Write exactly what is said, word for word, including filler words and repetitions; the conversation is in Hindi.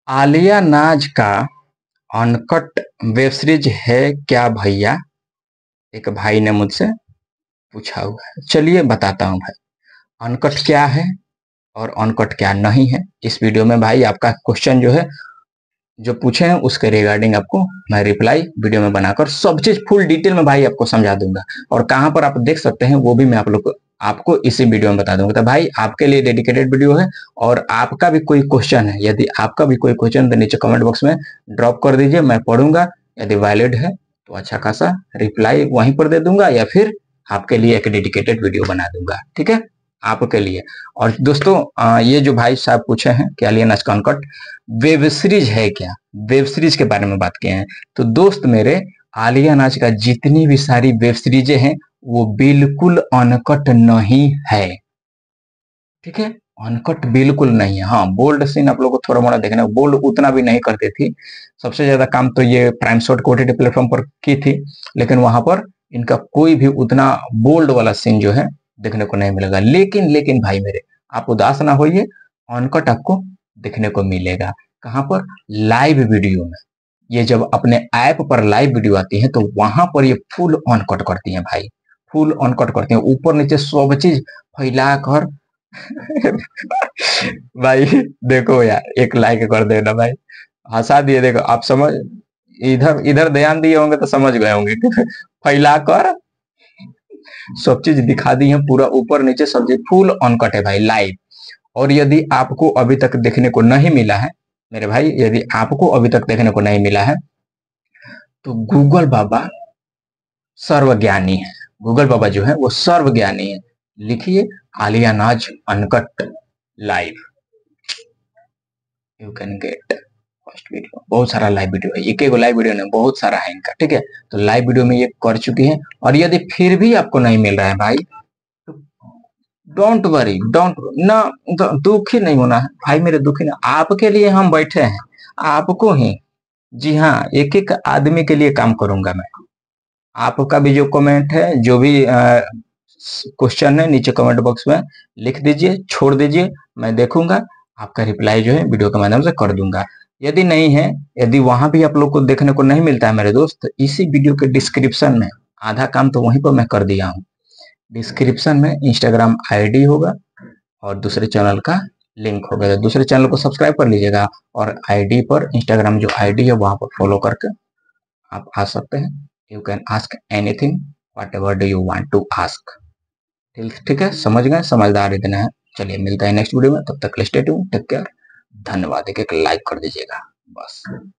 आलिया नाज का अनकट वेब सीरीज है क्या भैया? एक भाई ने मुझसे पूछा हुआ है। चलिए बताता हूँ भाई, अनकट क्या है और अनकट क्या नहीं है। इस वीडियो में भाई आपका क्वेश्चन जो है, जो पूछे हैं उसके रिगार्डिंग आपको मैं रिप्लाई वीडियो में बनाकर सब चीज फुल डिटेल में भाई आपको समझा दूंगा। और कहां पर आप देख सकते हैं वो भी मैं आप लोग को आपको इसी वीडियो में बता दूंगा। तो भाई आपके लिए डेडिकेटेड वीडियो है। और आपका भी कोई क्वेश्चन है, यदि आपका भी कोई क्वेश्चन तो नीचे कमेंट बॉक्स में ड्रॉप कर दीजिए, मैं पढ़ूंगा। यदि वैलिड है तो अच्छा खासा रिप्लाई वहीं पर दे दूंगा, या फिर आपके लिए एक डेडिकेटेड वीडियो बना दूंगा, ठीक है, आपके लिए। और दोस्तों, ये जो भाई साहब पूछे हैं कि एलियन अनकट वेब सीरीज है क्या, वेब सीरीज के बारे में बात किए हैं। तो दोस्त मेरे, आलिया नाज का जितनी भी सारी वेब सीरीजें हैं वो बिल्कुल अनकट नहीं है, ठीक है। अनकट बिल्कुल नहीं है। हाँ, बोल्ड सीन आप लोग को थोड़ा मोड़ा देखना, बोल्ड उतना भी नहीं करती थी। सबसे ज्यादा काम तो ये प्राइम शॉट को ओटीटी प्लेटफॉर्म पर की थी, लेकिन वहां पर इनका कोई भी उतना बोल्ड वाला सीन जो है देखने को नहीं मिलेगा। लेकिन लेकिन भाई मेरे, आप उदास ना होइए, अनकट आपको देखने को मिलेगा। कहां पर? लाइव वीडियो में। ये जब अपने ऐप पर लाइव वीडियो आती है तो वहां पर ये फुल अनकट करती है भाई, फुल अनकट करती है, ऊपर नीचे सब चीज फैला कर। भाई देखो यार, एक लाइक कर देना भाई, हंसा दिए। देखो आप समझ, इधर इधर ध्यान दिए होंगे तो समझ गए होंगे। फैलाकर सब चीज दिखा दी है, पूरा ऊपर नीचे सब चीज फुल अनकट है भाई, लाइव। और यदि आपको अभी तक देखने को नहीं मिला है मेरे भाई, यदि आपको अभी तक देखने को नहीं मिला है तो गूगल बाबा सर्वज्ञानी है। गूगल बाबा जो है वो सर्वज्ञानी है। लिखिए Aliya Naaz uncut live, you can get first video. बहुत सारा लाइव वीडियो है, एक एक लाइव वीडियो नहीं, बहुत सारा है इनका, ठीक है। तो लाइव वीडियो में ये कर चुकी है। और यदि फिर भी आपको नहीं मिल रहा है भाई, तो डोंट वरी, डोंट ना, दुखी नहीं होना है भाई मेरे, दुखी ना, आपके लिए हम बैठे हैं, आपको ही। जी हाँ, एक एक आदमी के लिए काम करूंगा मैं। आपका भी जो कमेंट है, जो भी क्वेश्चन है, नीचे कमेंट बॉक्स में लिख दीजिए, छोड़ दीजिए, मैं देखूंगा, आपका रिप्लाई जो है वीडियो के माध्यम से कर दूंगा। यदि नहीं है, यदि वहां भी आप लोग को देखने को नहीं मिलता है मेरे दोस्त, तो इसी वीडियो के डिस्क्रिप्शन में, आधा काम तो वहीं पर मैं कर दिया हूँ, डिस्क्रिप्शन में इंस्टाग्राम आईडी होगा और दूसरे चैनल का लिंक होगा। तो दूसरे चैनल को सब्सक्राइब कर लीजिएगा, और आईडी पर, इंस्टाग्राम जो आईडी है वहां पर फॉलो करके आप आ सकते हैं। You can ask anything, whatever do you want to ask. ठीक है, समझ गए, समझदार इतना है। चलिए मिलता है नेक्स्ट वीडियो में, तब तक स्टे ट्यून्ड, टेक केयर, धन्यवाद। एक एक लाइक कर दीजिएगा बस।